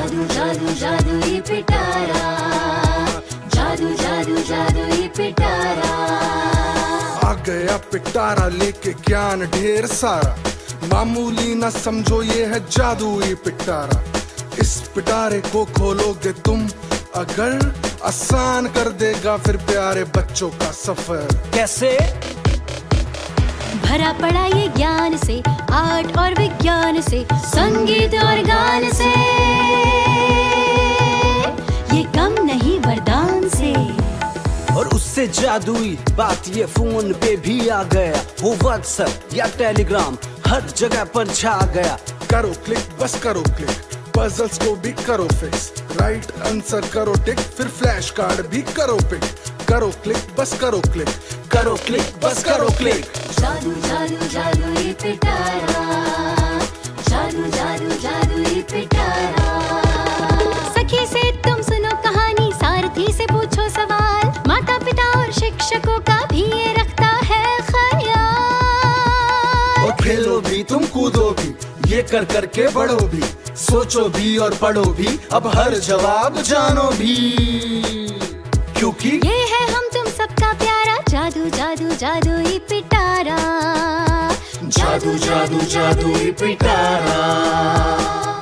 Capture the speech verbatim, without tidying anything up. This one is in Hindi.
जादू जादू जादुई पिटारा, जादू जादू जादुई पिटारा। आ गया पिटारा लेके ज्ञान ढेर सारा, मामूली ना समझो ये है जादुई पिटारा। इस पिटारे को खोलोगे तुम अगर, आसान कर देगा फिर प्यारे बच्चों का सफर। कैसे? भरा पड़ा ये ज्ञान से, आर्ट और विज्ञान से, संगीत और गान से, ये कम नहीं वरदान से। और उससे जादुई बात ये फोन पे भी आ गया, वो व्हाट्सएप या टेलीग्राम हर जगह पर छा गया। करो क्लिक बस करो क्लिक, पजल्स को भी करो फिक्स, राइट आंसर करो टिक, फिर फ्लैश कार्ड भी करो पिक। करो क्लिक बस करो क्लिक, करो क्लिक बस करो क्लिक। जादू जादू जादुई पिटारा, जादू जादू जादुई पिटारा। सखी से तुम सुनो कहानी, सारथी से पूछो सवाल, माता पिता और शिक्षकों का भी ये रखता है ख्याल। और खेलो भी तुम कूदो भी, ये कर कर के बढ़ो भी, सोचो भी और पढ़ो भी, अब हर जवाब जानो भी, क्योंकि ये है हम तुम सबका प्यारा जादू जादू जादुई पिटारा, जादू जादू जादुई पिटारा।